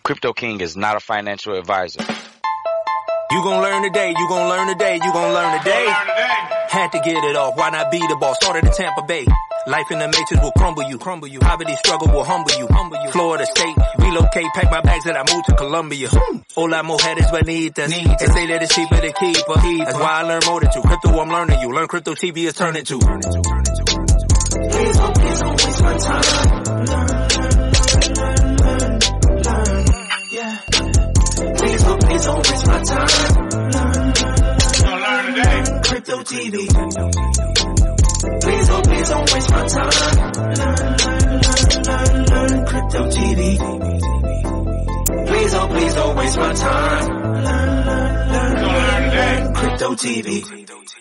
Crypto King is not a financial advisor. You gon' learn today, you gon' learn today, you gon' learn today. Had to get it off, why not be the boss? Started in Tampa Bay. Life in the matrix will crumble you. Poverty struggle will humble you. Florida State, relocate, pack my bags and I moved to Colombia. Hola mujeres bonitas. They say that it's cheaper to keep her. That's why I learn more than you. Crypto, I'm learning you. Learn crypto TV is turning to. Please don't waste my time. Learn. Yeah. Please don't waste my time. Learn today. Crypto TV. Please don't waste my time. Learn Crypto TV. Please don't waste my time. Learn Crypto TV.